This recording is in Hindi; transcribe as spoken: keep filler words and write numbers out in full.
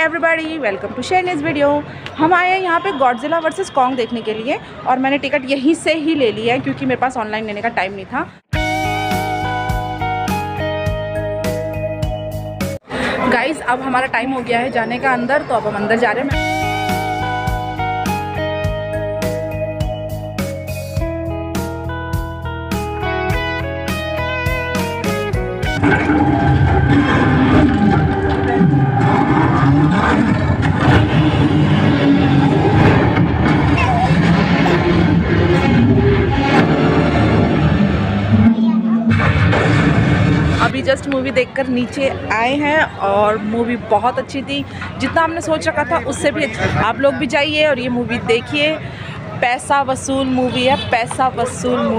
एवरीबॉडी, वेलकम टू शेयरनेस वीडियो। हम आए हैं यहाँ पे गॉडजिला वर्सेस कॉन्ग देखने के लिए और मैंने टिकट यहीं से ही ले लिया है क्योंकि मेरे पास ऑनलाइन लेने का टाइम नहीं था। गाइस, अब हमारा टाइम हो गया है जाने का अंदर, तो अब हम अंदर जा रहे हैं। अभी जस्ट मूवी देखकर नीचे आए हैं और मूवी बहुत अच्छी थी, जितना हमने सोच रखा था उससे भी अच्छी। आप लोग भी जाइए और ये मूवी देखिए। पैसा वसूल मूवी है, पैसा वसूल मूवी।